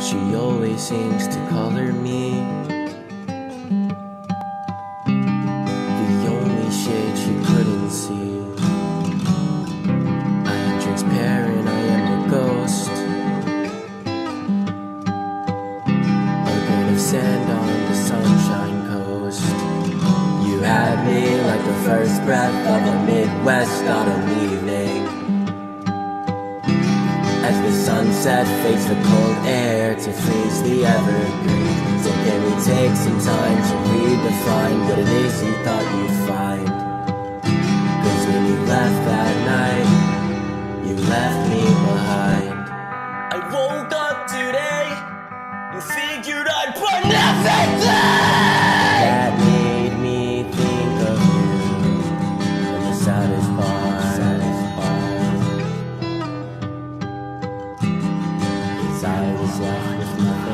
She always seems to color me the only shade she couldn't see. I am transparent, I am a ghost, a grain of sand on the Sunshine Coast. You had me like the first breath of a Midwest autumn evening, as the sunset fakes the cold air to freeze the evergreen. So can we take some time to redefine what it is you thought you'd find? Cause when you left that night, you left me behind. I woke up today and figured I'd put nothing there. That made me think of you in the saddest part. I was left with nothing.